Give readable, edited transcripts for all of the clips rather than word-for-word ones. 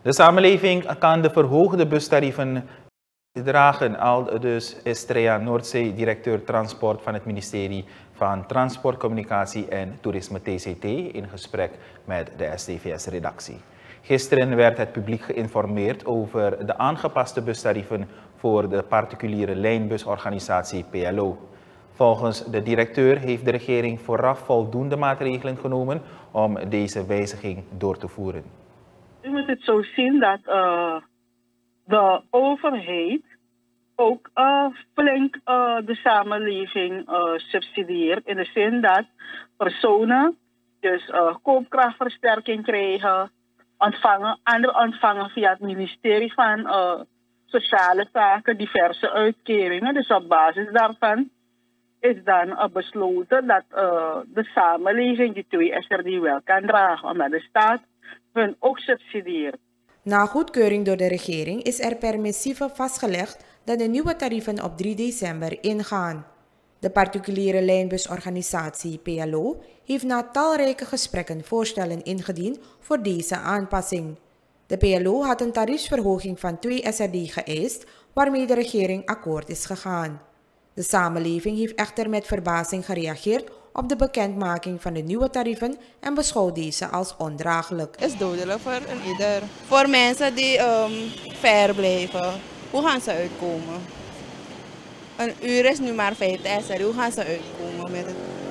De samenleving kan de verhoogde bustarieven dragen, al dus Estrea Noordzee, directeur transport van het ministerie van Transport, Communicatie en Toerisme TCT in gesprek met de STVS-redactie. Gisteren werd het publiek geïnformeerd over de aangepaste bustarieven voor de particuliere lijnbusorganisatie PLO. Volgens de directeur heeft de regering vooraf voldoende maatregelen genomen om deze wijziging door te voeren. U moet het zo zien dat de overheid ook flink de samenleving subsidieert. In de zin dat personen dus koopkrachtversterking krijgen, anderen ontvangen via het ministerie van Sociale Zaken diverse uitkeringen. Dus op basis daarvan is dan besloten dat de samenleving die 2 SRD wel kan dragen, omdat de staat hun ook subsidieert. Na goedkeuring door de regering is er per missieve vastgelegd dat de nieuwe tarieven op 3 december ingaan. De particuliere lijnbusorganisatie PLO heeft na talrijke gesprekken voorstellen ingediend voor deze aanpassing. De PLO had een tariefsverhoging van 2 SRD geëist, waarmee de regering akkoord is gegaan. De samenleving heeft echter met verbazing gereageerd op de bekendmaking van de nieuwe tarieven en beschouwt deze als ondraaglijk. Het is dodelijk voor ieder. Voor mensen die ver blijven, hoe gaan ze uitkomen? Een uur is nu maar 5 SR, hoe gaan ze uitkomen met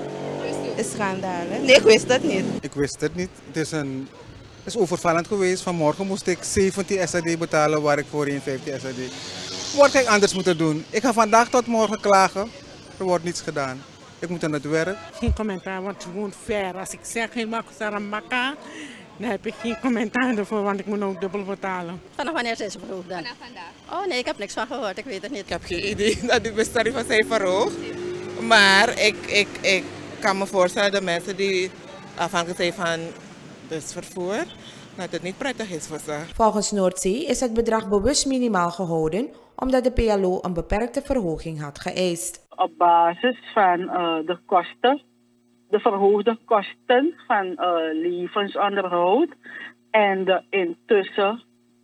het schandaal? Nee, ik wist het niet. Ik wist het niet. Het is overvallend geweest. Vanmorgen moest ik 17 SRD betalen waar ik voorheen 15 SRD. Wat ga ik anders moeten doen? Ik ga vandaag tot morgen klagen. Er wordt niets gedaan. Ik moet aan het werk. Geen commentaar, want het woont ver. Als ik zeg helemaal Sarambaka, dan heb ik geen commentaar ervoor, want ik moet ook dubbel betalen. Vanaf wanneer zijn ze verhoogd dan? Vanaf vandaag. Oh nee, ik heb niks van gehoord, ik weet het niet. Ik heb geen idee dat die bustarieven zijn verhoogd. Maar ik kan me voorstellen dat mensen die afhankelijk zijn van busvervoer, dat het niet prettig is voor ze. Volgens Noordzee is het bedrag bewust minimaal gehouden, omdat de PLO een beperkte verhoging had geëist. Op basis van de kosten, de verhoogde kosten van levensonderhoud en de intussen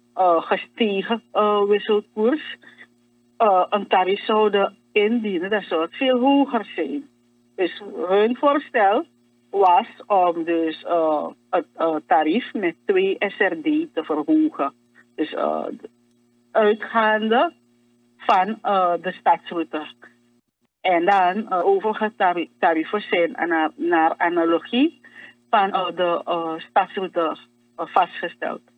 gestegen wisselkoers, een tarief zouden indienen, dat zou het veel hoger zijn. Dus hun voorstel was om dus het tarief met 2 SRD te verhogen. Dus uitgaande van de stadsroute. En dan overige tarieven zijn naar analogie van de stadsroute vastgesteld.